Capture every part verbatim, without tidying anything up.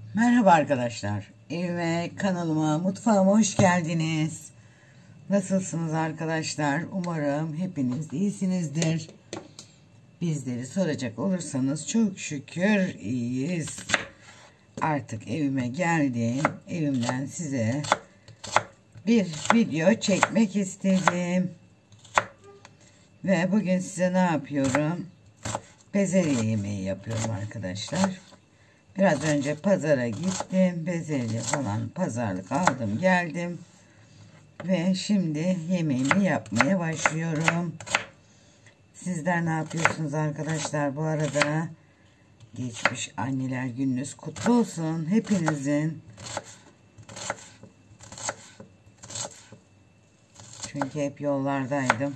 Merhaba arkadaşlar. Evime, kanalıma, mutfağıma hoş geldiniz. Nasılsınız arkadaşlar? Umarım hepiniz iyisinizdir. Bizleri soracak olursanız çok şükür iyiyiz. Artık evime geldim. Evimden size bir video çekmek istedim. Ve bugün size ne yapıyorum? Bezelye yemeği yapıyorum arkadaşlar. Biraz önce pazara gittim. Bezelye falan pazarlık aldım geldim. Ve şimdi yemeğimi yapmaya başlıyorum. Sizler ne yapıyorsunuz arkadaşlar? Bu arada geçmiş anneler gününüz kutlu olsun hepinizin. Çünkü hep yollardaydım.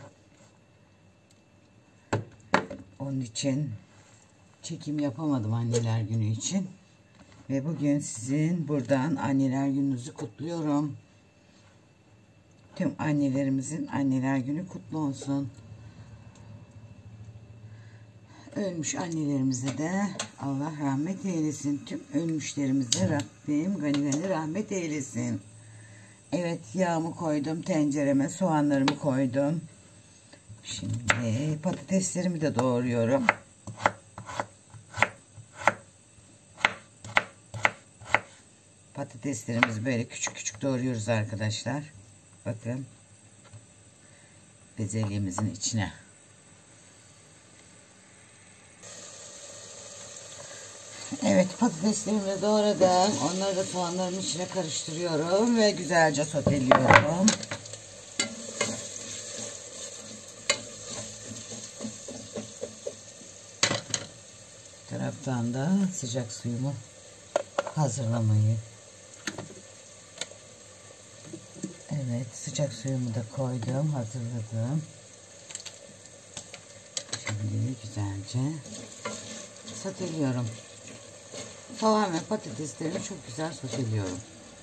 Onun için çekim yapamadım anneler günü için. Ve bugün sizin buradan anneler gününüzü kutluyorum. Tüm annelerimizin anneler günü kutlu olsun. Ölmüş annelerimize de Allah rahmet eylesin. Tüm ölmüşlerimize Rabbim gani gani rahmet eylesin. Evet, yağımı koydum tencereme, soğanlarımı koydum. Şimdi patateslerimi de doğruyorum. Patateslerimizi böyle küçük küçük doğruyoruz arkadaşlar. Bakın. Bezelyemizin içine. Evet, patateslerimi de doğradım. Onları da soğanların içine karıştırıyorum ve güzelce soteliyorum. Bir taraftan da sıcak suyumu hazırlamayı. Evet, sıcak suyumu da koydum, hazırladım. Şimdi güzelce soteliyorum. Soğan ve patateslerimi çok güzel soteliyorum.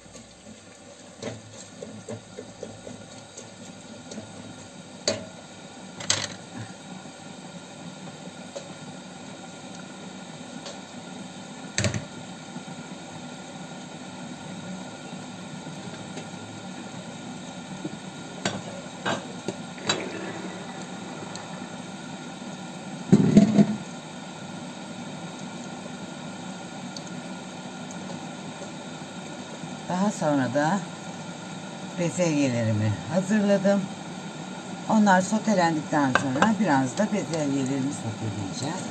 Daha sonra da bezelyelerimi hazırladım. Onlar sotelendikten sonra biraz da bezelyelerimi soteleyeceğim.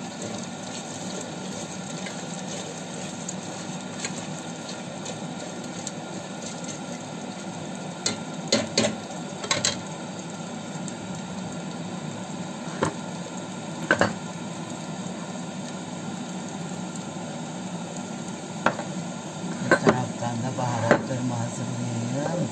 Da baharatlarımı hazırlayayım.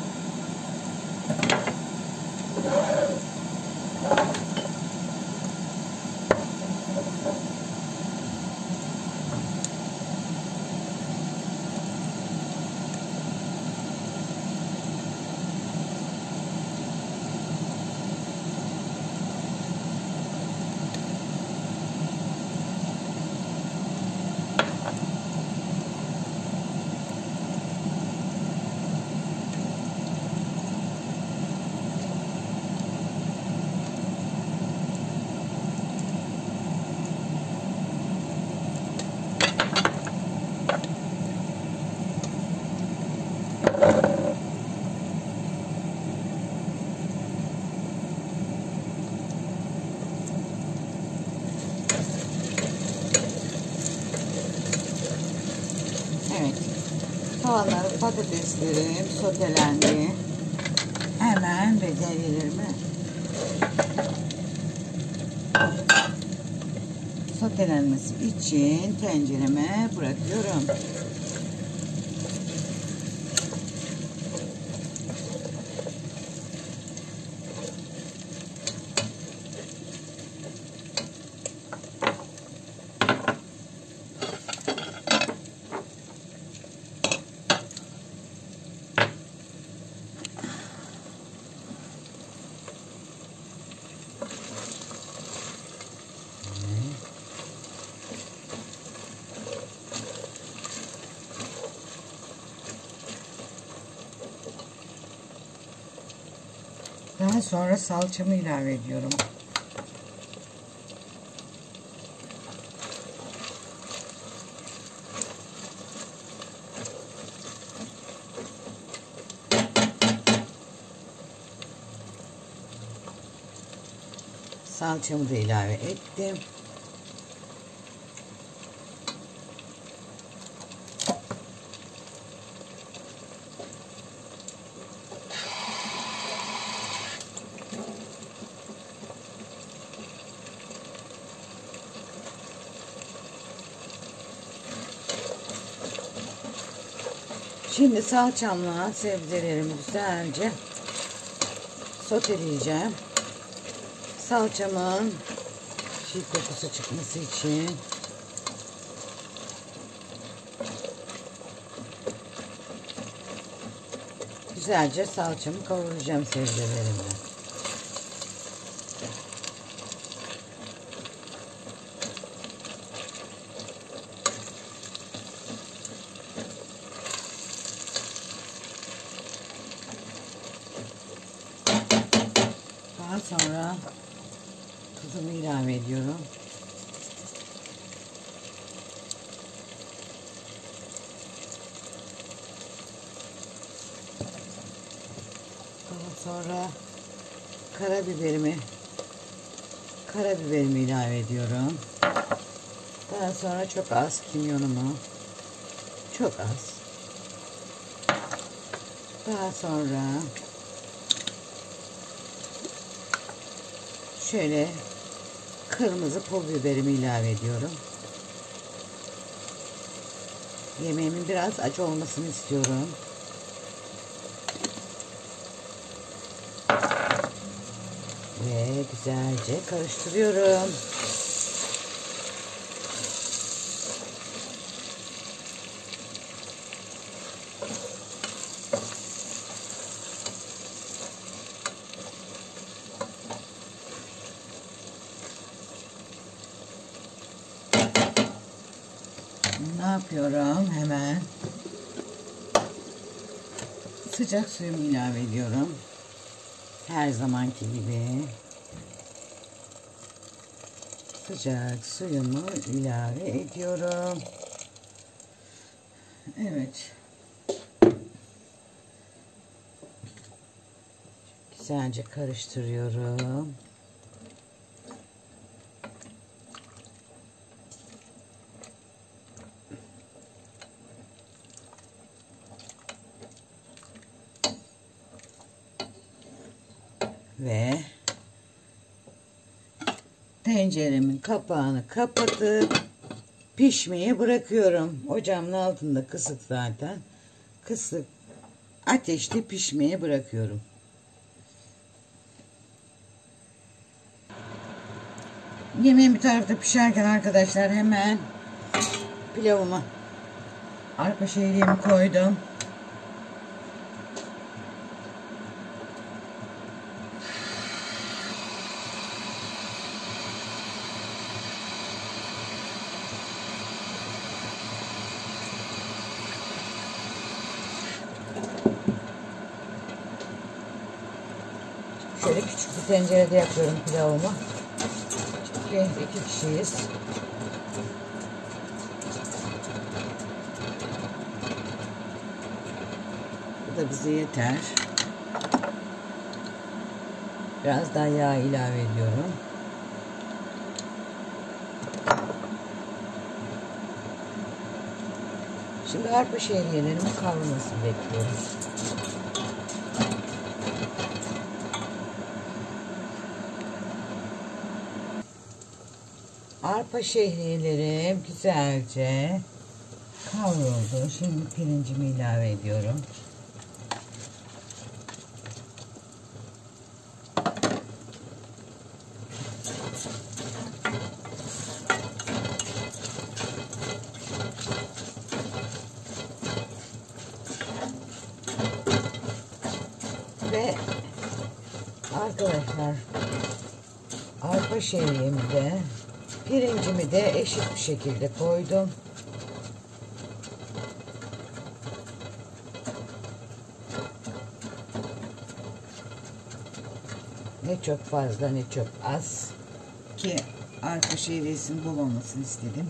Evet, soğanlarım, patateslerim sotelendi. Hemen bezelyelerimi sotelenmesi için tencereme bırakıyorum. Daha sonra salçamı ilave ediyorum. Salçamı da ilave ettim. Şimdi salçamla sebzelerimi güzelce soteleyeceğim. Salçamın çiğ kokusu çıkması için güzelce salçamı kavuracağım sebzelerimle. Daha sonra tuzumu ilave ediyorum. Daha sonra karabiberimi karabiberimi ilave ediyorum. Daha sonra çok az kimyonumu, çok az. Daha sonra şöyle kırmızı pul biberimi ilave ediyorum. Yemeğimin biraz acı olmasını istiyorum. Ve güzelce karıştırıyorum. Ne yapıyorum? Hemen sıcak suyumu ilave ediyorum. Her zamanki gibi sıcak suyumu ilave ediyorum. Evet. Güzelce karıştırıyorum. Ve tenceremin kapağını kapatıp pişmeye bırakıyorum. Ocağımın altında kısık zaten. Kısık ateşte pişmeye bırakıyorum. Yemeğim bir tarafta pişerken arkadaşlar hemen pilavımı arpa şehriyemi koydum. Şöyle küçük bir tencerede yapıyorum pilavımı. Çünkü iki kişiyiz. Bu da bize yeter. Biraz daha yağ ilave ediyorum. Şimdi arpa şehriyelerimin kavrulmasını bekliyorum. Arpa şehriyelerim güzelce kavruldu. Şimdi pirincimi ilave ediyorum. Ve arkadaşlar arpa şehriyemi de pirincimi de eşit bir şekilde koydum. Ne çok fazla ne çok az. Ki arpa şehriyesinin bol olmasını istedim.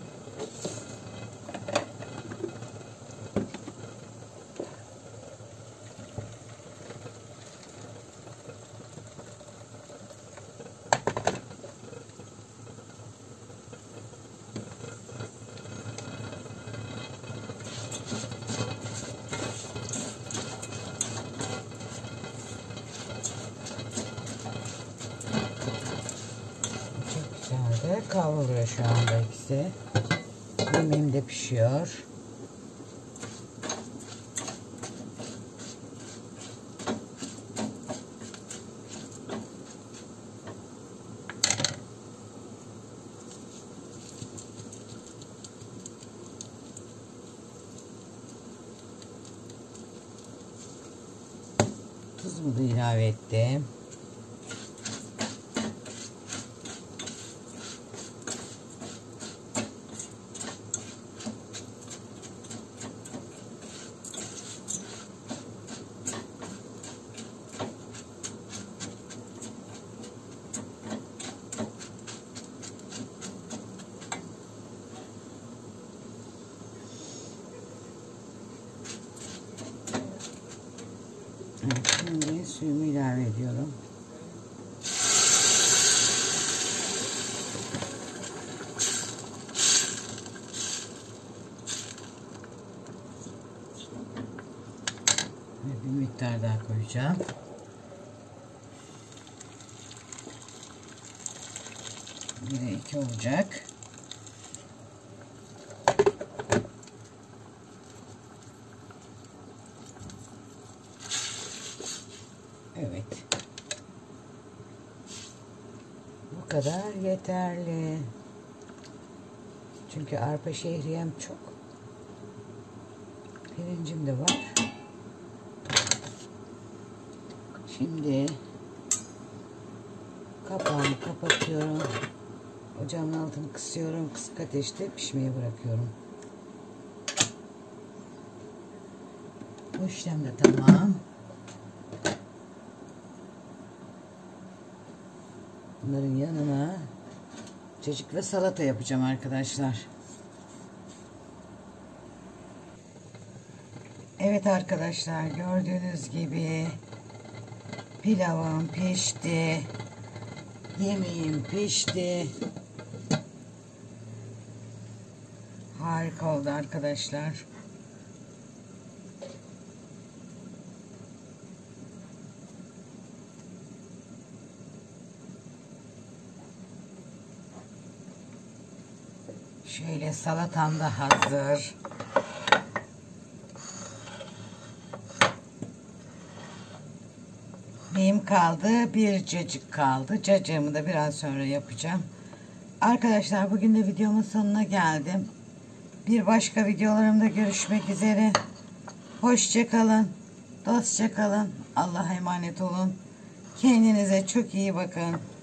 Kavruluyor şu anda ikisi. Yemeğim de pişiyor. Tuzumu da ilave ettim. Şimdi suyumu ilave ediyorum. Ve bir miktar daha koyacağım. Yine iki olacak. Evet. Bu kadar yeterli. Çünkü arpa şehriyem çok. Pirincim de var. Şimdi kapağını kapatıyorum. Ocağın altını kısıyorum. Kısık ateşte pişmeye bırakıyorum. Bu işlem de tamam. Bunların yanına cacık ve salata yapacağım arkadaşlar. Evet arkadaşlar, gördüğünüz gibi pilavım pişti. Yemeğim pişti. Harika oldu arkadaşlar. Şöyle salatam da hazır. Benim kaldı. Bir cacık kaldı. Cacığımı da biraz sonra yapacağım. Arkadaşlar bugün de videomun sonuna geldim. Bir başka videolarımda görüşmek üzere. Hoşça kalın. Dostça kalın. Allah'a emanet olun. Kendinize çok iyi bakın.